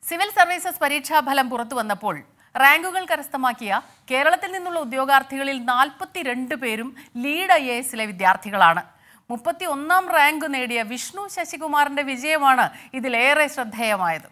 Civil services പരീക്ഷാഫലം പുറത്തുവന്നപ്പോൾ റാങ്കുകൾ കരസ്ഥമാക്കിയ കേരളത്തിൽ നിന്നുള്ള ഉദ്യോഗാർത്ഥികളിൽ 42 പേരും ലീഡ് IASലെ വിദ്യാർത്ഥികളാണ്. 31ാം റാങ്ക് നേടിയ വിഷ്ണു ശശികുമാറിന്റെ വിജയമാണ് ഇതിലേറെ ശ്രദ്ധേയമായത്.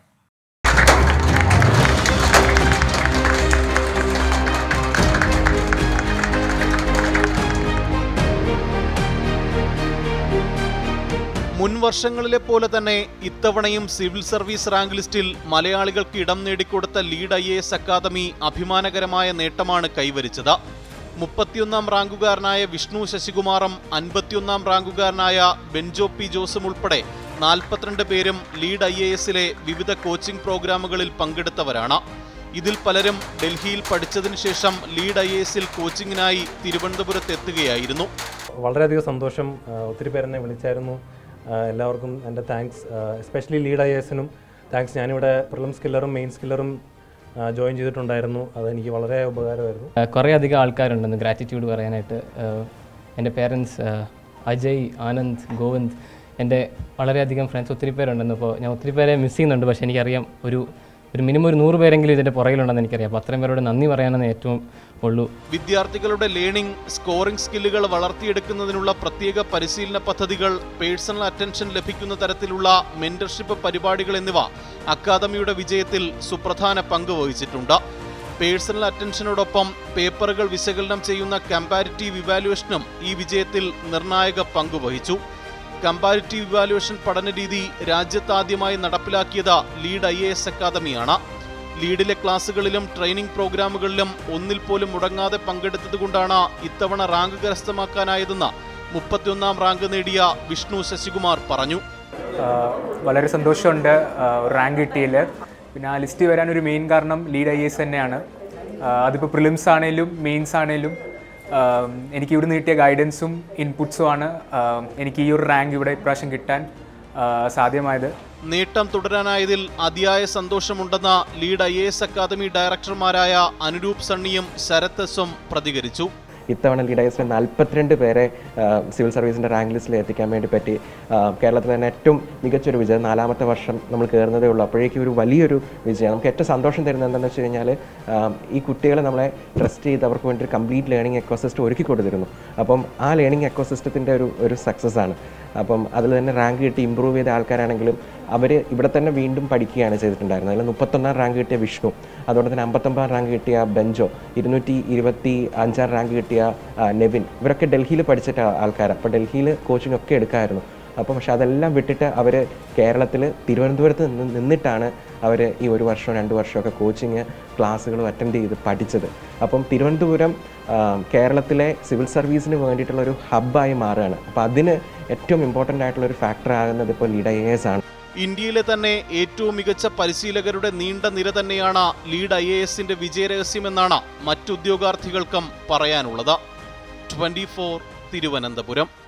മുൻ വർഷങ്ങളിലെ പോലെ തന്നെ ഇത്തവണയും സിവിൽ സർവീസ് റാങ്ക് ലിസ്റ്റിൽ മലയാളികൾക്ക് ഇടം നേടിക്കൊടുത്ത ലീഡ് IAS അക്കാദമി അഭിമാനകരമായ നേട്ടമാണ് കൈവരിച്ചത്. 31ാം റാങ്കുകാരനായ വിഷ്ണു ശശികുമാറും 51ാം റാങ്കുകാരനായ ബെൻജോ പി ജോസും ഉൾപ്പെടെ 42 പേരും ലീഡ് IASലെ വിവിധ കോച്ചിംഗ് പ്രോഗ്രാമുകളിൽ പങ്കെടുത്തവരാണ്. ഇതിൽ പലരും ഡൽഹിയിൽ പഠിച്ചതിനു ശേഷം ലീഡ് IASൽ കോച്ചിങ്ങിനായി തിരുവനന്തപുരത്ത് എത്തുകയായിരുന്നു. വളരെയധികം സന്തോഷം. ഒത്തിരി പേരെന്നെ വിളിച്ചായിരുന്നു. എല്ലാവർക്കും എൻ്റെ താങ്ക്സ്. എസ്പെഷ്യലി ലീഡ് IASനും താങ്ക്സ്. ഞാനിവിടെ പ്രിലിംസ് സ്കില്ലറും മെയിൻ സ്കില്ലറും ജോയിൻ ചെയ്തിട്ടുണ്ടായിരുന്നു. അതെനിക്ക് വളരെ ഉപകാരമായിരുന്നു. കുറേ അധികം ആൾക്കാരുണ്ടെന്ന് ഗ്രാറ്റിറ്റ്യൂഡ് പറയാനായിട്ട്. എൻ്റെ പേരൻസ് അജയ്, ആനന്ദ്, ഗോവിന്ദ്, എൻ്റെ വളരെയധികം ഫ്രണ്ട്സ് ഒത്തിരി പേരുണ്ടെന്ന്. അപ്പോൾ ഞാൻ ഒത്തിരി പേരെ മിസ് ചെയ്യുന്നുണ്ട്. പക്ഷേ എനിക്കറിയാം ഒരു മിനിമം 100 പേരെങ്കിലും ഇതിൻ്റെ പുറകിലുണ്ടെന്ന് എനിക്കറിയാം. അപ്പോൾ അത്രയും പേരോട് നന്ദി പറയാനെന്ന് ഏറ്റവും ഉള്ളൂ. വിദ്യാർത്ഥികളുടെ ലേണിംഗ്, സ്കോറിംഗ് സ്കില്ലുകൾ വളർത്തിയെടുക്കുന്നതിനുള്ള പ്രത്യേക പരിശീലന പദ്ധതികൾ, പേഴ്സണൽ അറ്റൻഷൻ ലഭിക്കുന്ന തരത്തിലുള്ള മെന്റർഷിപ്പ് പരിപാടികൾ എന്നിവ അക്കാദമിയുടെ വിജയത്തിൽ സുപ്രധാന പങ്ക് വഹിച്ചിട്ടുണ്ട്. പേഴ്സണൽ അറ്റൻഷനോടൊപ്പം പേപ്പറുകൾ വിശകലനം ചെയ്യുന്ന കമ്പാരിറ്റീവ് ഇവാലുവേഷനും ഈ വിജയത്തിൽ നിർണായക പങ്ക് വഹിച്ചു. കമ്പാരിറ്റീവ് ഇവാലുവേഷൻ പഠനരീതി രാജ്യത്താദ്യമായി നടപ്പിലാക്കിയത് ലീഡ് IAS അക്കാദമിയാണ്. ലീഡിലെ ക്ലാസുകളിലും ട്രെയിനിംഗ് പ്രോഗ്രാമുകളിലും ഒന്നിൽ പോലും മുടങ്ങാതെ പങ്കെടുത്തതുകൊണ്ടാണ് ഇത്തവണ റാങ്ക് കരസ്ഥമാക്കാനായതെന്ന് 31ാം റാങ്ക് നേടിയ വിഷ്ണു ശശികുമാർ പറഞ്ഞു. വളരെ സന്തോഷമുണ്ട് റാങ്ക് കിട്ടിയതിൽ. പിന്നെ ആ ലിസ്റ്റ് വരാനൊരു മെയിൻ കാരണം ലീഡ് IAS തന്നെയാണ്. അതിപ്പോൾ പ്രിലിംസ് ആണെങ്കിലും മെയിൻസ് ആണെങ്കിലും എനിക്ക് ഇവിടെ കിട്ടിയ ഗൈഡൻസും ഇൻപുട്സും ആണ് എനിക്ക് ഈ ഒരു റാങ്ക് ഇവിടെ ഇപ്രാവശ്യം കിട്ടാൻ സാധ്യമായത്. നേട്ടം തുടരാനായതിൽ അതിയായ സന്തോഷമുണ്ടെന്ന് ലീഡ് IAS അക്കാദമി ഡയറക്ടർമാരായ അനുരൂപ് സണ്ണിയും ശരത് എസും പ്രതികരിച്ചു. ഇത്തവണ ലീഡ് IASലെ 42 പേരെ സിവിൽ സർവീസിൻ്റെ റാങ്ക് ലിസ്റ്റിൽ എത്തിക്കാൻ വേണ്ടി പറ്റി. കേരളത്തിൽ തന്നെ ഏറ്റവും മികച്ചൊരു വിജയം. 4ാമത്തെ വർഷം നമ്മൾ കയറുന്നതേ ഉള്ളൂ. അപ്പോഴേക്കും ഒരു വലിയൊരു വിജയം. നമുക്ക് ഏറ്റവും സന്തോഷം തരുന്നത് എന്താണെന്ന് വെച്ച് കഴിഞ്ഞാൽ ഈ കുട്ടികളെ നമ്മളെ ട്രസ്റ്റ് ചെയ്ത് അവർക്ക് വേണ്ടി ഒരു കംപ്ലീറ്റ് ലേണിംഗ് എക്കോസിസ്റ്റം ഒരുക്കി കൊടുത്തിരുന്നു. അപ്പം ആ ലേണിംഗ് എക്കോസിസ്റ്റത്തിൻ്റെ ഒരു സക്സസ് ആണ്. അപ്പം അതിൽ തന്നെ റാങ്ക് കിട്ടി ഇമ്പ്രൂവ് ചെയ്ത ആൾക്കാരാണെങ്കിലും അവർ ഇവിടെ തന്നെ വീണ്ടും പഠിക്കുകയാണ് ചെയ്തിട്ടുണ്ടായിരുന്നത്. അതിൽ 31ാം റാങ്ക് കിട്ടിയ വിഷ്ണു, അതുകൊണ്ട് തന്നെ 59ാം റാങ്ക് കിട്ടിയ ബെൻജോ, 225ാം റാങ്ക് കിട്ടിയ നെവിൻ, ഇവരൊക്കെ ഡൽഹിയിൽ പഠിച്ചിട്ട ആൾക്കാരാണ്. അപ്പോൾ ഡൽഹിയിൽ കോച്ചിങ് ഒക്കെ എടുക്കാമായിരുന്നു. അപ്പം പക്ഷെ അതെല്ലാം വിട്ടിട്ട് അവർ കേരളത്തിൽ തിരുവനന്തപുരത്ത് നിന്നിട്ടാണ് അവർ ഈ 1 വർഷമോ 2 വർഷമൊക്കെ കോച്ചിങ് ക്ലാസ്സുകളും അറ്റൻഡ് ചെയ്ത് പഠിച്ചത്. അപ്പം തിരുവനന്തപുരം കേരളത്തിലെ സിവിൽ സർവീസിന് വേണ്ടിയിട്ടുള്ളൊരു ഹബ്ബായി മാറുകയാണ്. അപ്പോൾ അതിന് ഏറ്റവും ഇമ്പോർട്ടൻ്റ് ആയിട്ടുള്ളൊരു ഫാക്ടർ ആകുന്നത് ഇപ്പോൾ ലീഡ് IAS ആണ്. ഇന്ത്യയിലെ തന്നെ ഏറ്റവും മികച്ച പരിശീലകരുടെ നീണ്ട നിര തന്നെയാണ് ലീഡ് IASന്റെ വിജയരഹസ്യമെന്നാണ് മറ്റുദ്യോഗാർത്ഥികൾക്കും പറയാനുള്ളത്. 24 തിരുവനന്തപുരം.